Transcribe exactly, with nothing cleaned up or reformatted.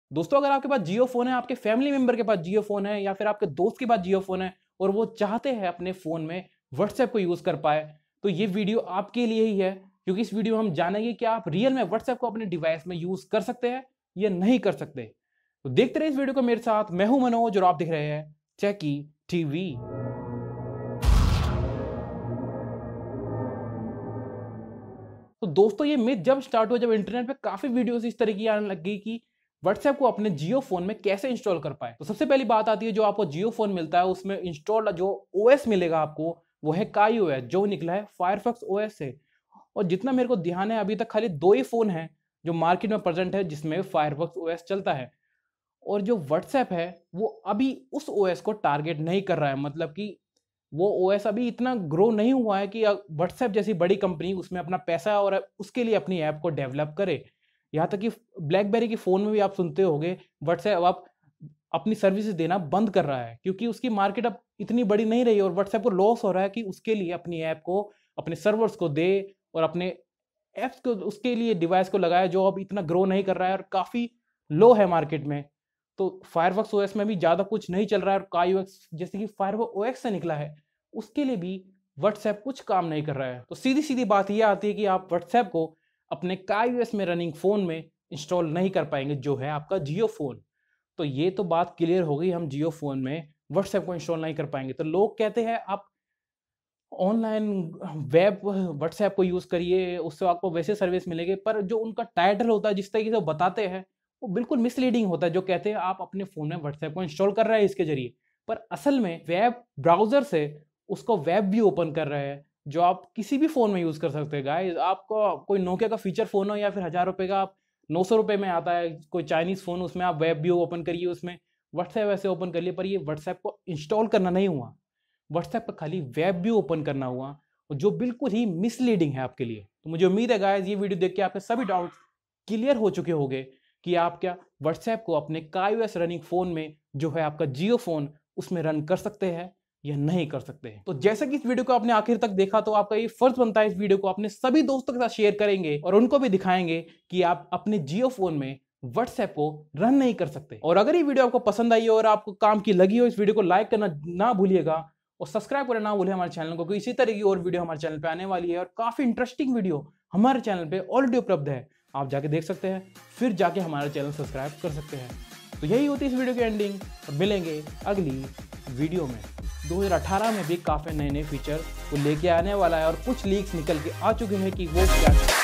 दोस्तों अगर आपके पास जियो फोन है, आपके फैमिली मेंबर के पास जियो फोन है या फिर आपके दोस्त के पास जियो फोन है और वो चाहते हैं अपने फोन में व्हाट्सएप को यूज कर पाए, तो ये वीडियो आपके लिए ही है। क्योंकि इस वीडियो में हम जानेंगे कि आप रियल में व्हाट्सएप को अपने डिवाइस में यूज कर सकते हैं या नहीं कर सकते। तो देखते रहे इस वीडियो को मेरे साथ। मैं हूं मनोज और आप देख रहे हैं टेकी टीवी। तो दोस्तों ये मिथ जब स्टार्ट हुआ, जब इंटरनेट पे काफी वीडियोस इस तरह की आने लग गई कि व्हाट्सएप को अपने जियो फोन में कैसे इंस्टॉल कर पाए। तो सबसे पहली बात आती है, जो आपको जियो फोन मिलता है उसमें इंस्टॉल जो ओएस मिलेगा आपको वो है काई ओएस, जो निकला है फायरफॉक्स ओएस से। और जितना मेरे को ध्यान है अभी तक खाली दो ही फोन है जो मार्केट में प्रेजेंट है जिसमें फायरफॉक्स ओएस चलता है। और जो व्हाट्सएप है वो अभी उस ओएस को टारगेट नहीं कर रहा है, मतलब कि वो ओएस अभी इतना ग्रो नहीं हुआ है कि व्हाट्सएप जैसी बड़ी कंपनी उसमें अपना पैसा और उसके लिए अपनी ऐप को डेवलप करे। यहाँ तक कि ब्लैकबेरी के फोन में भी आप सुनते होंगे व्हाट्सएप अब अपनी सर्विसेज देना बंद कर रहा है, क्योंकि उसकी मार्केट अब इतनी बड़ी नहीं रही और व्हाट्सएप को लॉस हो रहा है कि उसके लिए अपनी ऐप को अपने सर्वर्स को दे और अपने ऐप्स को उसके लिए डिवाइस को लगाए जो अब इतना ग्रो नहीं कर रहा है और काफ़ी लो है मार्केट में। तो फायरफॉक्स ओएस में भी ज़्यादा कुछ नहीं चल रहा है और काई ओएस जैसे कि फायरफॉक्स ओएस से निकला है उसके लिए भी व्हाट्सएप कुछ काम नहीं कर रहा है। तो सीधी सीधी बात यह आती है कि आप व्हाट्सएप को अपने काई ओएस में रनिंग फ़ोन में इंस्टॉल नहीं कर पाएंगे जो है आपका जियो फ़ोन। तो ये तो बात क्लियर हो गई, हम जियो फ़ोन में व्हाट्सएप को इंस्टॉल नहीं कर पाएंगे। तो लोग कहते हैं आप ऑनलाइन वेब व्हाट्सएप को यूज़ करिए, उससे आपको वैसे सर्विस मिलेगी, पर जो उनका टाइटल होता है जिस तरीके से वो बताते हैं वो बिल्कुल मिसलीडिंग होता है। जो कहते हैं आप अपने फ़ोन में व्हाट्सएप को इंस्टॉल कर रहे हैं इसके जरिए, पर असल में वेब ब्राउज़र से उसको वेब भी ओपन कर रहे हैं जो आप किसी भी फ़ोन में यूज़ कर सकते हैं। गाइस आपको कोई नोकिया का फीचर फ़ोन हो या फिर हज़ार रुपये का, आप नौ सौ रुपये में आता है कोई चाइनीज़ फ़ोन, उसमें आप वेब भी ओपन करिए, उसमें व्हाट्सएप ऐसे ओपन कर लिए, पर ये व्हाट्सएप को इंस्टॉल करना नहीं हुआ, व्हाट्सएप पर खाली वेब भी ओपन करना हुआ, जो बिल्कुल ही मिसलीडिंग है आपके लिए। तो मुझे उम्मीद है गाइस ये वीडियो देख के आपके सभी डाउट्स क्लियर हो चुके होंगे कि आप क्या व्हाट्सएप को अपने काई ओएस रनिंग फोन में जो है आपका जियो फोन उसमें रन कर सकते हैं या नहीं कर सकते हैं। तो जैसा कि इस वीडियो को आपने आखिर तक देखा, तो आपका ये फर्ज बनता है इस वीडियो को अपने सभी दोस्तों के साथ शेयर करेंगे और उनको भी दिखाएंगे कि आप अपने जियो फोन में व्हाट्सएप को रन नहीं कर सकते। और अगर ये वीडियो आपको पसंद आई हो और आपको काम की लगी हो, इस वीडियो को लाइक करना ना भूलिएगा और सब्सक्राइब करना ना भूलिए हमारे चैनल को, क्योंकि इसी तरह की और वीडियो हमारे चैनल पे आने वाली है और काफी इंटरेस्टिंग वीडियो हमारे चैनल पे ऑलरेडी उपलब्ध है, आप जाके देख सकते हैं, फिर जाके हमारा चैनल सब्सक्राइब कर सकते हैं। तो यही होती है इस वीडियो की एंडिंग और मिलेंगे अगली वीडियो में। दो हज़ार अठारह में भी काफ़ी नए नए फीचर वो लेके आने वाला है और कुछ लीक्स निकल के आ चुके हैं कि वो क्या